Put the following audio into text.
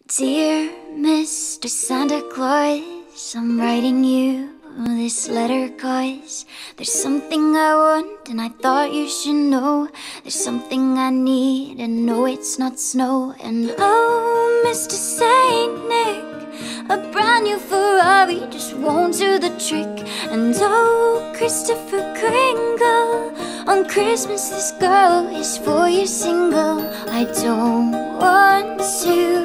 Dear Mr. Santa Claus, I'm writing you this letter 'cause there's something I want and I thought you should know. There's something I need and no, it's not snow. And oh, Mr. Saint Nick, a brand new Ferrari just won't do the trick. And oh, Christopher Kringle, on Christmas this girl is 4 years single. I don't want to